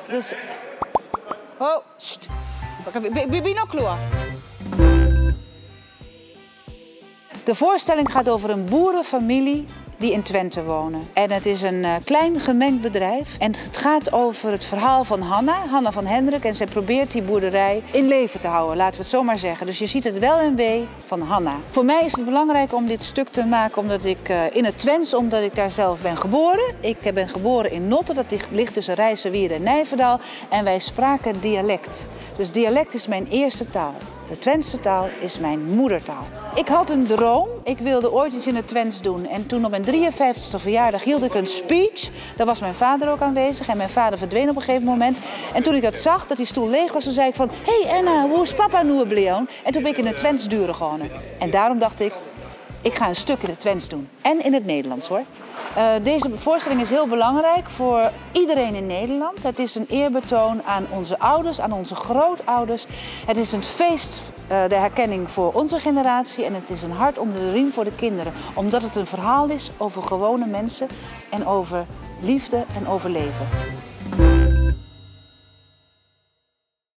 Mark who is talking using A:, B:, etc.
A: Dus... Oh, sst. Binoculo. De voorstelling gaat over een boerenfamilie die in Twente wonen. En het is een klein gemengd bedrijf. En het gaat over het verhaal van Hanna van Hendrik. En zij probeert die boerderij in leven te houden, laten we het zo maar zeggen. Dus je ziet het wel en wee van Hanna. Voor mij is het belangrijk om dit stuk te maken omdat ik in het Twents, omdat ik daar zelf ben geboren. Ik ben geboren in Notten, dat ligt tussen Rijsselwierde en Nijverdal. En wij spraken dialect. Dus dialect is mijn eerste taal. De Twentse taal is mijn moedertaal. Ik had een droom. Ik wilde ooit iets in het Twents doen. En toen op mijn 53e verjaardag hield ik een speech. Daar was mijn vader ook aanwezig. En mijn vader verdween op een gegeven moment. En toen ik dat zag, dat die stoel leeg was, toen zei ik van... Hey Erna, hoe is papa nu bleon? En toen ben ik in het Twents duren gewonnen. En daarom dacht ik, ik ga een stuk in het Twents doen. En in het Nederlands hoor. Deze voorstelling is heel belangrijk voor iedereen in Nederland. Het is een eerbetoon aan onze ouders, aan onze grootouders. Het is een feest, de herkenning voor onze generatie. En het is een hart onder de riem voor de kinderen. Omdat het een verhaal is over gewone mensen en over liefde en over leven.